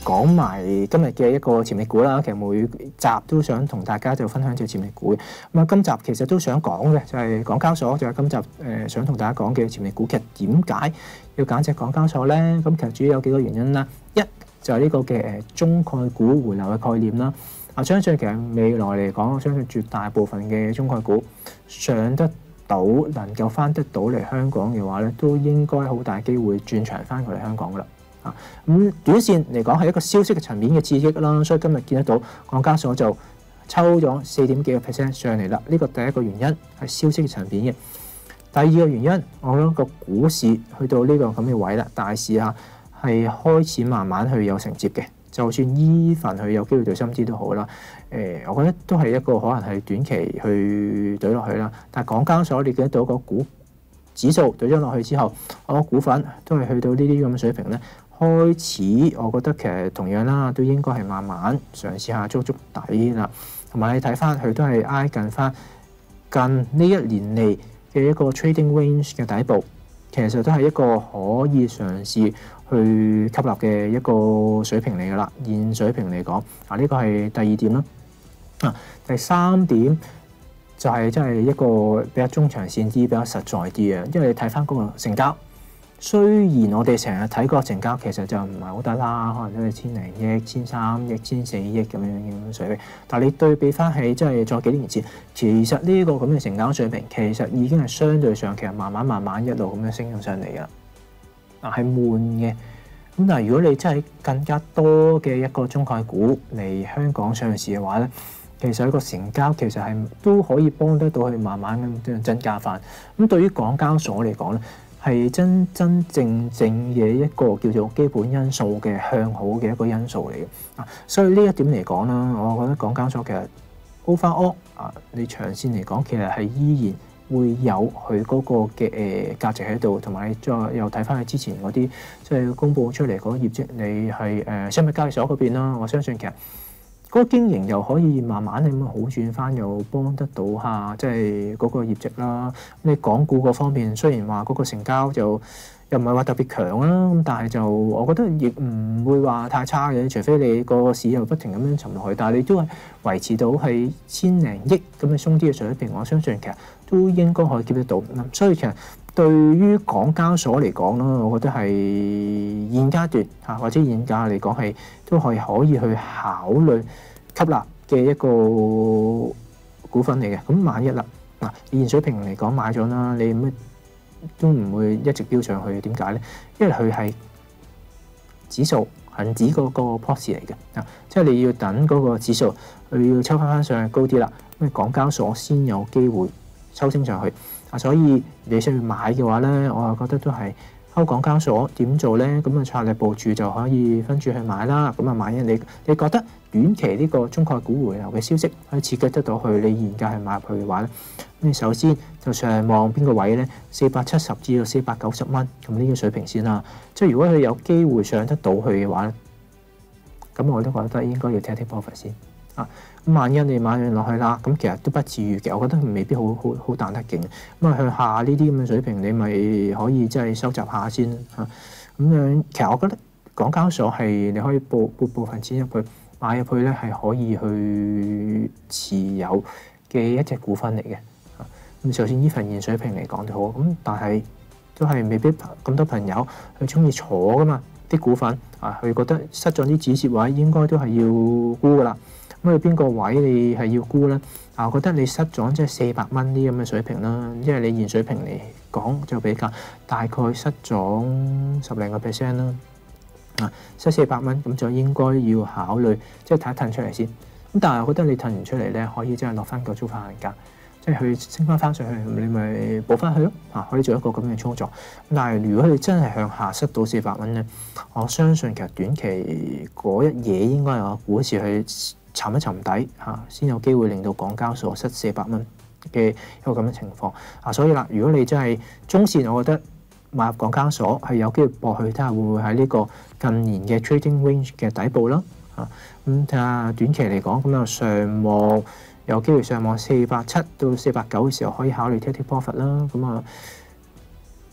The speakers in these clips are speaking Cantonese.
講埋今日嘅一個潛力股啦。其實每集都想同大家就分享隻潛力股嘅。咁啊，今集其實都想講嘅就係港交所，就係今集想同大家講嘅潛力股。其實點解要揀隻港交所咧？咁其實主要有幾個原因啦。一就係呢個嘅中概股回流嘅概念啦。相信其實未來嚟講，我相信絕大部分嘅中概股上得到能夠翻得到嚟香港嘅話咧，都應該好大機會轉場翻過嚟香港噶啦。咁短線嚟講係一個消息嘅層面嘅刺激啦，所以今日見得到港交所就抽咗4點幾個 percent 上嚟啦。呢個第一個原因係消息嘅層面嘅。第二個原因，我覺得個股市去到呢個咁嘅位啦，大市係開始慢慢去有承接嘅。就算even佢有機會對深啲都好啦，我覺得都係一個可能係短期去懟落去啦。但係港交所你見得到個股指數懟咗落去之後，我個股份都係去到呢啲咁嘅水平咧，開始我覺得其實同樣啦，都應該係慢慢嘗試下捉底啦。同埋你睇翻佢都係挨近翻近呢1年嚟嘅一個 trading range 嘅底部，其實都係一個可以嘗試去吸納嘅一個水平嚟㗎啦。現水平嚟講，呢個係第二點啦。第三點就係真係一個比較中長線啲、比較實在啲嘅，因為你睇翻嗰個成交，雖然我哋成日睇個成交其實就唔係好得啦，可能都係1000零億、1300億、1400億咁樣水平，但係你對比翻起即係再幾年前，其實呢個咁嘅成交水平其實已經係相對上其實慢慢一路咁樣升咗上嚟㗎啦。係悶嘅，咁但係如果你真係更加多嘅一個中概股嚟香港上市嘅話咧，其實一個成交其實係都可以幫得到佢慢慢咁增加翻。咁對於港交所嚟講咧，係真正嘅一個叫做基本因素嘅向好嘅一個因素嚟嘅。所以呢一點嚟講啦，我覺得港交所其實 overall 你長線嚟講其實係依然會有佢嗰個嘅價值喺度，同埋你再又睇翻佢之前嗰啲即係公佈出嚟嗰個業績，你係商品交易所嗰邊啦，我相信其實嗰個經營又可以慢慢咁好轉翻，又幫得到下即係嗰個業績啦。你港股嗰方面雖然話嗰個成交就又唔係話特別強啦，咁但係就我覺得亦唔會話太差嘅，除非你個市又不停咁樣沉落去，但係你都係維持到係1000零億咁嘅鬆啲嘅水平，我相信其實都應該可以 keep 得到。所以其實對於港交所嚟講啦，我覺得係現階段或者現價嚟講係都可以去考慮吸納嘅一個股份嚟嘅。咁萬一啦現水平嚟講買咗啦，你乜都唔會一直飆上去，點解咧？因為佢係指數恒指嗰個 proxy 嚟嘅，即係你要等嗰個指數佢要抽翻上去高啲啦，咁港交所先有機會抽升上去。所以你想要買嘅話咧，我又覺得都係睺港交所點做咧？咁策略部署就可以分住去買啦。咁萬一你覺得短期呢個中概股回流嘅消息可以刺激得到去你現價係買入去嘅話咧，咁你首先就上望邊個位咧？470至到490蚊咁呢個水平先啦。即係如果佢有機會上得到去嘅話咧，咁我都覺得應該要 take profit 先。咁萬一你買完落去啦，咁其實都不至於嘅，我覺得未必好彈得勁。咁向下呢啲咁嘅水平，你咪可以即係收集下先嚇。咁樣其實我覺得港交所係你可以撥部分錢入去買入去咧，係可以去持有嘅一隻股份嚟嘅。咁就算呢份現水平嚟講都好，咁但係都係未必咁多朋友佢中意坐噶嘛啲股份佢覺得失咗啲止蝕位，應該都係要沽噶啦。咁去邊個位你係要沽咧？我覺得你失咗即係400蚊啲咁嘅水平啦，因為你現水平嚟講就比較大概失咗10零個 percent 啦。失400蚊咁就應該要考慮即係睇一騰出嚟先。咁但係我覺得你騰完出嚟咧，可以即係落翻個租翻價，即係去升翻上去，你咪補翻去咯。可以做一個咁嘅操作。但係如果你真係向下失到400蚊咧，我相信其實短期嗰一嘢應該有股市去沉一沉底先有機會令到港交所失400蚊嘅一個咁嘅情況。所以啦，如果你真係中線，我覺得買入港交所係有機會搏去睇下會唔會喺呢個近年嘅 trading range 嘅底部啦。咁睇下短期嚟講，咁就上望有機會上望470到490嘅時候，可以考慮 take profit 啦。咁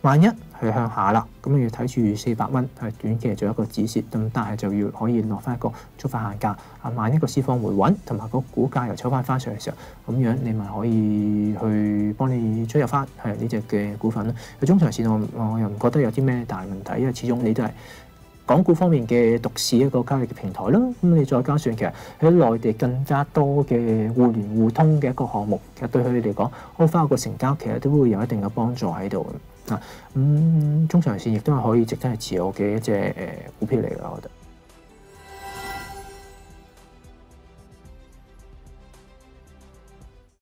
萬一佢向下啦，咁你要睇住400蚊係短期做一個止蝕，咁但係就要可以落翻一個觸發限價。萬一個市況回穩，同埋個股價又抽翻上嘅時候，咁樣你咪可以去幫你追入翻係呢隻嘅股份咯。中長線我又唔覺得有啲咩大問題，因為始終你都係港股方面嘅獨市一個交易嘅平台啦。咁你再加上其實喺內地更加多嘅互聯互通嘅一個項目，其實對佢哋嚟講開翻個成交，其實都會有一定嘅幫助喺度。中長線亦都係可以值得係持有嘅一隻股票嚟㗎，我覺得。